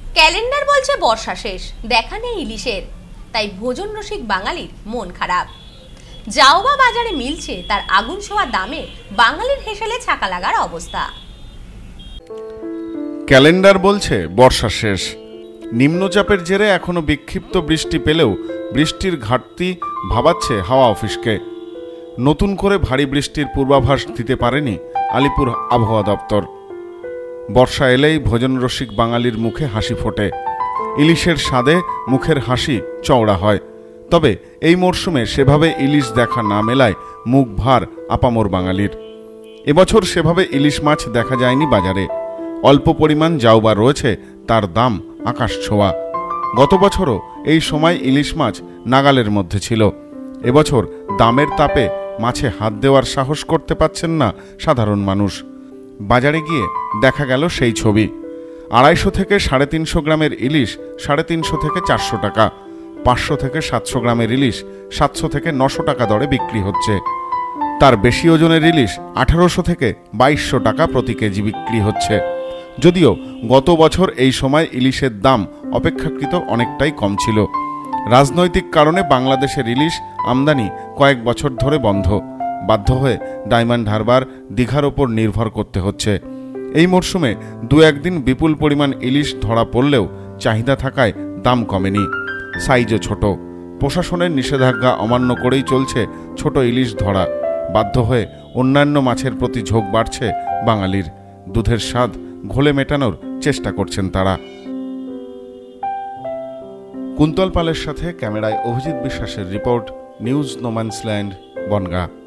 Calendar বলছে বর্ষা শেষ, দেখা নেই ইলিশের, তাই ভোজন রসিক বাঙালির মন খারাপ। জাওবা বাজারে মিলছে তার আগুন ছোঁয়া দামে বাঙালির হেসেলে ছাকা লাগার অবস্থা। ক্যালেন্ডার বলছে বর্ষা শেষ। নিম্নচাপের জেরে এখনো বিক্ষিপ্ত বৃষ্টি পেলেও বৃষ্টির ঘাটতি ভাবাচ্ছে হাওয়া অফিসকে। নতুন করে ভারী বৃষ্টির পূর্বাভাস দিতে পারেনি আলিপুর আবহাওয়া দপ্তর। বর্ষা এলেই ভোজন রসিক বাঙালির মুখে হাসি ফোটে, ইলিশের স্বাদে মুখের হাসি চওড়া হয়। তবে এই মরশুমে সেভাবে ইলিশ দেখা না মেলায় মুখ ভার আপামর বাঙালির। এবছর সেভাবে ইলিশ মাছ দেখা যায়নি বাজারে। অল্প পরিমাণ জাওবা রয়েছে, তার দাম আকাশ ছোঁয়া। গত বছরও এই সময় ইলিশ মাছ নাগালের মধ্যে ছিল। এবছর দামের তাপে মাছে হাত দেওয়ার সাহস করতে পারছেন না সাধারণ মানুষ। বাজারে গিয়ে দেখা গেল সেই ছবি। 250 থেকে 350 গ্রামের ইলিশ 350 থেকে 400 টাকা, 500 থেকে 700 গ্রামের ইলিশ 700 থেকে 900 টাকা দরে বিক্রি হচ্ছে। তার বেশি ওজনের ইলিশ 1800 থেকে 2200 টাকা প্রতি কেজি বিক্রি হচ্ছে। যদিও গত বছর এই সময় ইলিশের দাম অপেক্ষাকৃত অনেকটাই কম ছিল। রাজনৈতিক কারণে বাংলাদেশের ইলিশ আমদানি কয়েক বছর ধরে বন্ধ। বাধ্য হয়ে ডায়মন্ড হারবার, দীঘার ওপর নির্ভর করতে হচ্ছে। এই মরশুমে 2-1 দিন বিপুল পরিমাণ ইলিশ ধরা পড়লেও চাহিদা থাকায় দাম কমেনি। সাইজও ছোট। প্রশাসনের নিষেধাজ্ঞা অমান্য করেই চলছে ছোট ইলিশ ধরা। বাধ্য হয়ে অন্যান্য মাছের প্রতি ঝোঁক বাড়ছে বাঙালির। দুধের স্বাদ ঘোলে মেটানোর চেষ্টা করছেন তারা। কুন্তল পালের সাথে ক্যামেরায় অভিজিৎ বিশ্বাসের রিপোর্ট, নিউজ নোম্যান্সল্যান্ড, বনগাঁ।